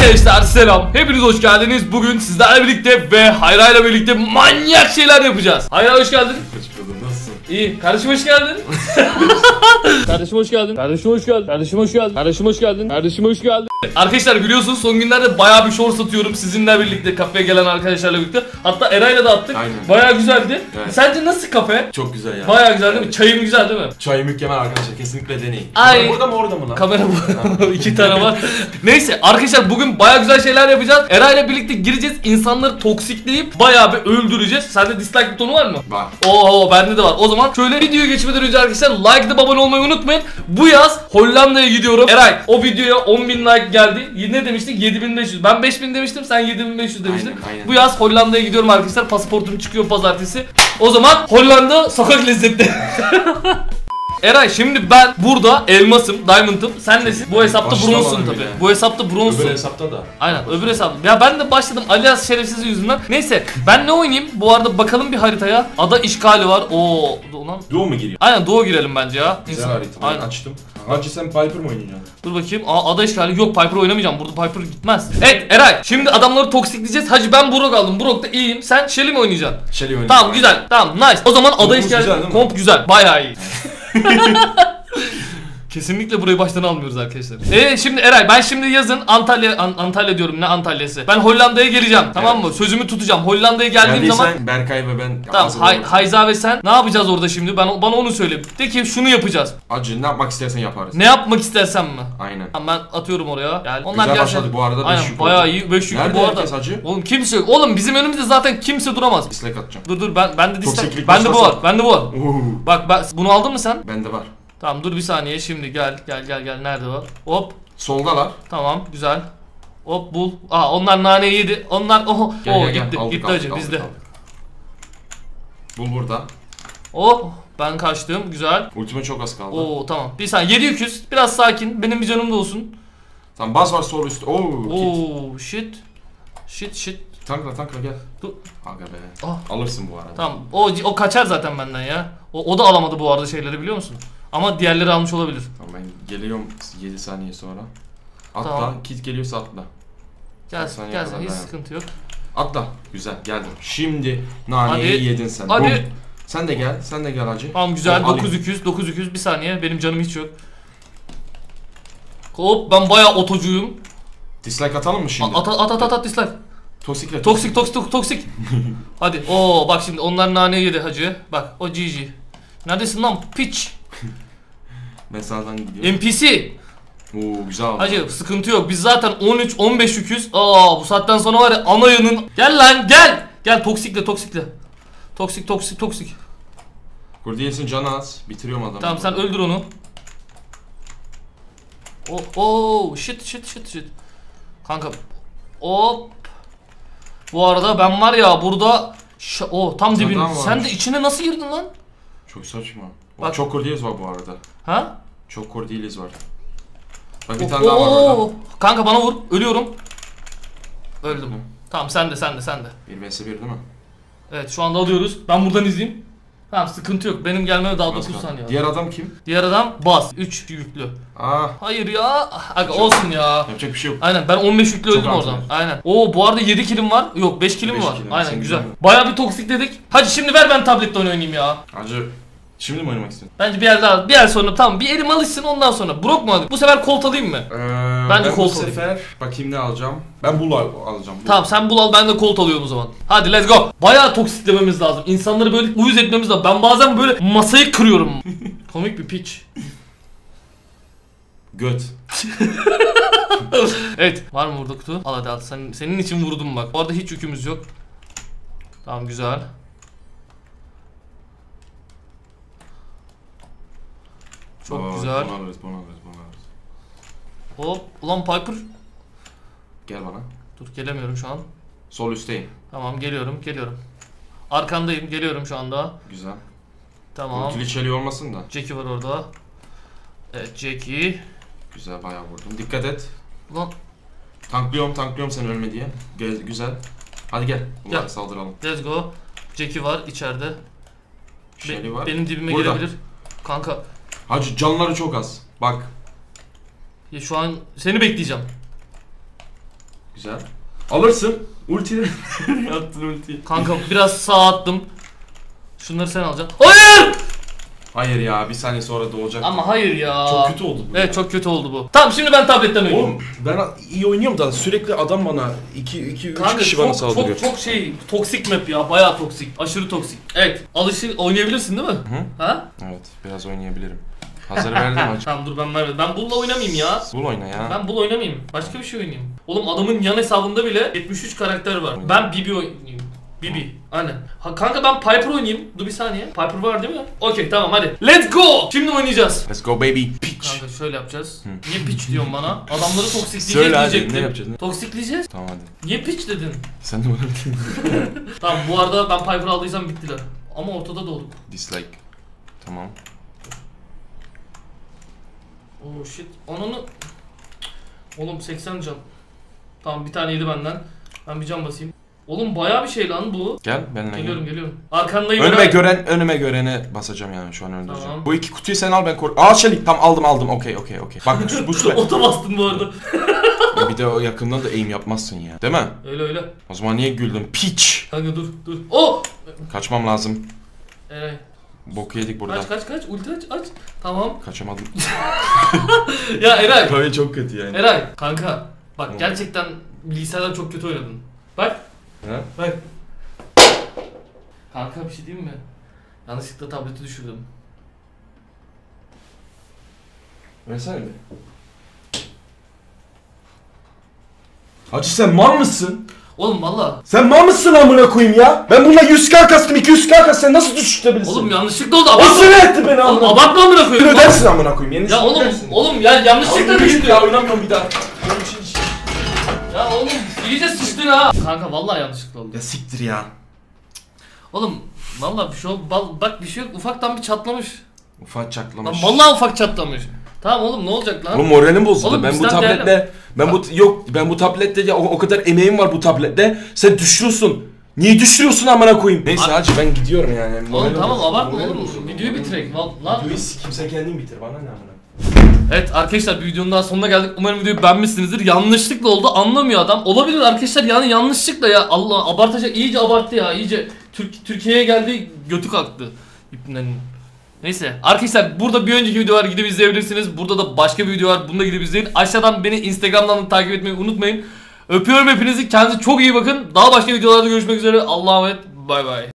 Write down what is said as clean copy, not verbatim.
Arkadaşlar selam. Hepiniz hoş geldiniz. Bugün sizlerle birlikte ve Hayra'yla birlikte manyak şeyler yapacağız. Hayra hoş geldin. Hoş buldum. Nasılsın? İyi. Kardeşim hoş geldin. Kardeşim hoş geldin. Kardeşim hoş geldin. Kardeşim hoş geldin. Kardeşim hoş geldin. Kardeşim hoş geldin. Arkadaşlar biliyorsunuz son günlerde bayağı bir short satıyorum sizinle birlikte, kafeye gelen arkadaşlarla birlikte. Hatta Eray'la da attık. Aynen. Bayağı güzeldi. Evet. Sence nasıl kafe? Çok güzel ya. Bayağı güzel değil mi? Çayım güzel değil mi? Çay mükemmel arkadaşlar, kesinlikle deneyin. Ay. Burada mı orada mı lan? Kamera bu. 2 tane var. Neyse arkadaşlar bugün bayağı güzel şeyler yapacağız. Eray'la birlikte gireceğiz. İnsanları toksikleyip bayağı bir öldüreceğiz. Sende dislike butonu var mı? Var. Oo bende de var. O zaman şöyle videoya geçmeden önce arkadaşlar like de abone olmayı unutmayın. Bu yaz Hollanda'ya gidiyorum. Eray o videoya 10.000 like geldi. Ne demiştik? 7.500. Ben 5.000 demiştim. Sen 7.500 demiştin. Aynen. Bu yaz Hollanda'ya gidiyorum arkadaşlar. Pasaportum çıkıyor pazartesi. O zaman Hollanda sokak lezzeti. Eray şimdi ben burada elmasım, diamond'ım. Sen nesin? Bu hesapta Başlamadım bronzsun tabi. bile. Bu hesapta bronzsun. Öbür hesapta da. Aynen öbür hesap. Ya ben de başladım alias şerefsiz yüzünden. Neyse ben ne oynayayım? Bu arada bakalım bir haritaya. Ada işgali var. Oo ulan. Doğu mu giriyor? Aynen doğu girelim bence ya. Güzel İnsan- harita. Ben Aynen. açtım. Hacı sen Piper mı oynayacaksın? Dur bakayım. Aa ada işgali. Yok Piper oynamayacağım. Burada Piper gitmez. Evet Eray. Şimdi adamları toksikleyeceğiz. Hacı ben Brock aldım. Brock da iyiyim. Sen Shelly mi oynayacaksın? Shelly oynayacağım. Tamam güzel. Tamam nice. O zaman ada Kompumuz işgali. güzel değil mi? Komp güzel. Bayağı iyi. Kesinlikle burayı baştan almıyoruz arkadaşlar. Şimdi Eray ben şimdi yazın Antalya diyorum ne Antalya'sı. Ben Hollanda'ya geleceğim tamam mı? Sözümü tutacağım. Hollanda'ya geldiğim zaman Berkay ve ben tamam Hayza ve sen ne yapacağız orada şimdi? Bana onu söyle. De ki şunu yapacağız. Hacı ne yapmak istersen yaparız. Ne yapmak istersen mi? Aynen. Tamam ben atıyorum oraya. Gel. Onlar Güzel gelsin. başladı bu arada. Aynen bayağı iyi. 5 yüklü Nerede bu arada. herkes hacı? Oğlum kimse yok. Oğlum bizim önümüzde zaten kimse duramaz. Dislike atacağım. Dur ben de dislike. Toksiklik Bende bu var. başlasın. Bende bu var. Oo. Bak bunu aldın mı sen? Bende var. Tamam dur bir saniye şimdi gel. Nerede var? Hop. Soldalar. Tamam güzel. Hop bul. Aa onlar naneyi yedi. Onlar Gel, gitti. aldık, Gitti aldık, hacı aldık, bizde. aldık. Bul burada. Ben kaçtım güzel. Ultime çok az kaldı. Tamam. Bir saniye 700 biraz sakin. Benim bir canım da olsun. Tamam bas var sol üstte. Kit. Shit. Tankla gel. Dur. Aga be. Ah. Alırsın bu arada. Tamam. O kaçar zaten benden ya. O da alamadı bu arada şeyleri biliyor musun? Ama diğerleri almış olabilir. Tamam ben geliyorum 7 saniye sonra. Atla. Tamam. Kit geliyorsa atla. Gelsin saniye kadar hiç dayan. sıkıntı yok. Atla. Güzel geldim. Şimdi naneyi Hadi. yedin sen. Hadi. Bum. Sen de gel hacı. Tamam güzel. Alayım. 900 bir saniye. Benim canım hiç yok. Hop ben bayağı otocuyum. Dislike atalım mı şimdi? At dislike. Toksik. Hadi. Bak şimdi onlar nane yedi hacı. Bak o GG. Neredesin lan piç? Ben sağdan gidiyorum. NPC. Güzel oldu. Hacı sıkıntı yok. Biz zaten 13-15 yüküz. Bu saatten sonra var ya anayının. Gel lan gel. Gel toksikle. Toksik. Kurdiyes'in canı az. Bitiriyorum adamı. Tamam sen öldür onu. Shit. Kanka. Hop. Bu arada ben var ya burada tam dibin. Adam Sen de içine nasıl girdin lan? Çok saçma. Bak. Çok Kurdiyes var bu arada. Ha? Çok Kurdiyes var. Bak bir tane daha var orada. Kanka bana vur. Ölüyorum. Öldüm. Hı. Tamam sen de. 1 vs 1 değil mi? Evet şu anda alıyoruz. Ben buradan izleyeyim. Tamam sıkıntı yok. Benim gelmeme daha 9 saniye var. Diğer adam kim? Diğer adam bas. 3 yüklü. Hayır ya. Aga olsun ya. Yapacak bir şey yok. Aynen ben 15 yüklü Çok öldüm oradan. antrenör. Aynen. Bu arada 7 kilim var. Yok 5 kilim 5 var. kilim. Aynen Sen güzel. güzel. Bayağı bir toksik dedik. Hadi şimdi ver ben tabletle oynayayım ya. Hacı şimdi mi oynamak istiyorsun? Bence bir yer sonra tamam bir elim alışsın ondan sonra. Brock mu alayım? Bu sefer Colt alayım mı? Ben Colt bu sefer bakayım ne alacağım. Ben Bull alacağım. Tamam sen bul al ben de Colt alıyorum o zaman. Hadi let's go. Bayağı toksiklememiz lazım. İnsanları böyle uyuz etmemiz lazım. Ben bazen böyle masayı kırıyorum. Komik bir piç. Göt. Evet var mı burada kutu? Al hadi al senin için vurdum bak. Bu arada hiç yükümüz yok. Tamam güzel. Çok güzel. Bunu alırız. Hop ulan Piper. Gel bana. Dur gelemiyorum şu an. Sol üstteyim. Tamam geliyorum. Arkandayım geliyorum şu anda. Güzel. Tamam. Ultili çeli olmasın da. Jackie var orada. Evet Jackie. Güzel bayağı vurdum. Dikkat et. Ulan Tanklıyorum sen ölme diye. Güzel. Hadi gel. Bunlara Gel. saldıralım. let's go. Jackie var içeride. Shelly var. Benim dibime Burada. gelebilir. Kanka. Hacı canları çok az. Bak. Ya şu an seni bekleyeceğim. Güzel. Alırsın. Ulti. Attın ultiyi. Kanka biraz sağa attım. Şunları sen alacaksın. Hayır! Hayır ya, bir saniye sonra doğacak. Ama hayır ya. Çok kötü oldu bu. Evet ya. çok kötü oldu bu. Tamam şimdi ben tabletten oynuyorum. Oğlum ben iyi oynuyorum da sürekli adam bana 2-3 kişi bana saldırıyor. Çok şey toksik map ya, bayağı toksik, aşırı toksik. Evet, oynayabilirsin değil mi? Hı? Ha? Evet, biraz oynayabilirim. Hazır verdim aç. Tamam dur ben vermedim. Ben bulla oynamayayım ya. Bul oyna ya. Ben bul oynamayayım. Başka bir şey oynayayım. Oğlum adamın yan hesabında bile 73 karakter var. Ben Bibi oynayayım. Bibi. Aynen. Ha, kanka ben Piper oynayayım. Dur bir saniye. Piper var değil mi? Okey tamam hadi. Let's go. Şimdi oynayacağız. Let's go baby. Pitch. Kanka şöyle yapacağız. Niye pitch diyorsun bana? Adamları toksikleyeceğiz Söyle hadi, diyecektim. ne yapacağız, ne? Toksikleyeceğiz. Tamam hadi. Niye pitch dedin? Sen de bana Tamam bu arada ben Piper aldıysam bittiler. Ama ortada da olduk. dislike. Tamam. Oh shit. Ananı... Oğlum 80 can. Tamam bir tane yedi benden. Ben bir can basayım. Oğlum bayağı bir şey lan bu. Gel benimle Geliyorum gel. geliyorum. Arkandayım. Önüme görene basacağım yani şu an öldüreceğim. Tamam. Bu iki kutuyu sen al ben koru. Aa Şelik tam aldım. Okey. Bak bu süper. Ota bastın bu arada. Bir de o yakından da aim yapmazsın ya. Değil mi? Öyle. O zaman niye güldün? Piç. Kanka dur. Oh! Kaçmam lazım. Eray. Boku yedik burada. Kaç. Ulti aç. Tamam. Kaçamadım. Ya Eray. Kavga çok kötü yani. Eray. Kanka. Bak Tamam. gerçekten bilgisayardan çok kötü oynadın. Bak. Ha? Bak. Kanka bir şey diyeyim mi? Yanlışlıkla tableti düşürdüm. Versene bir. Hacı sen mal mısın? Oğlum valla. Sen mal mısın amına koyayım ya? Ben bununla 100k kastım 200k kastım sen nasıl düşürebilirsin? Oğlum yanlışlıkla oldu. O Abartma. sinir etti beni Oğlum amına. abartma amına Sen koyayım. ödersin amına koyayım yenisini Ya oğlum ödersin. ya yanlışlıkla düştü. Ya oynamıyorum bir daha. Ya oğlum iyice sıçtın ha. Kanka vallahi yanlışlıkla oldu. Ya siktir ya. Oğlum vallahi bir şey oldu. Bak bir şey yok. Ufaktan bir çatlamış. Ufak Lan çaklamış. vallahi ufak çatlamış. Tamam oğlum ne olacak lan? Oğlum moralim bozuldu. Oğlum Ben bu bizden tabletle ben bu tablette ya o kadar emeğim var bu tablette. Sen düşürüyorsun. Niye düşürüyorsun amına koyayım? Neyse hacı ben gidiyorum yani. Oğlum Moralim tamam bozuldu, abartma moralim oğlum. bozuldu. Videoyu bitirek. Lan. Videoyu kimse kendin bitir bana ne amına. Evet arkadaşlar bir videonun daha sonuna geldik. Umarım videoyu beğenmişsinizdir. Yanlışlıkla oldu anlamıyor adam. Olabilir arkadaşlar yani yanlışlıkla ya. Allah abartacak iyice abarttı ya. İyice Türkiye'ye geldi götü kalktı. Neyse arkadaşlar burada bir önceki videolar gidip izleyebilirsiniz. Burada da başka bir video var. Bunu da gidip izleyin. Aşağıdan beni Instagram'dan da takip etmeyi unutmayın. Öpüyorum hepinizi. Kendinize çok iyi bakın. Daha başka videolarda görüşmek üzere. Allah'a emanet. Bay bay.